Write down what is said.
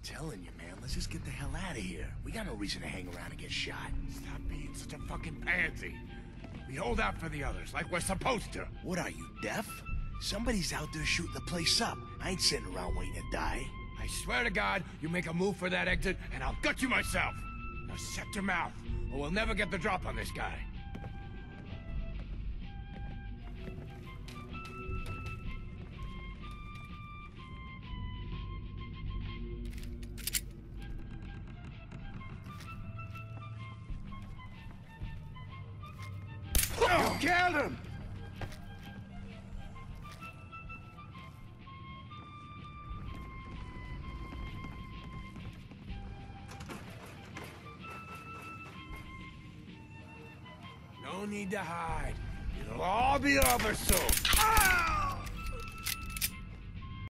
telling you, man. Let's just get the hell out of here. We got no reason to hang around and get shot. Stop being such a fucking pansy. We hold out for the others, like we're supposed to. What are you, deaf? Somebody's out there shooting the place up. I ain't sitting around waiting to die. I swear to God, you make a move for that exit, and I'll gut you myself. Now shut your mouth, or we'll never get the drop on this guy. You killed him! No need to hide. It'll all be over soon.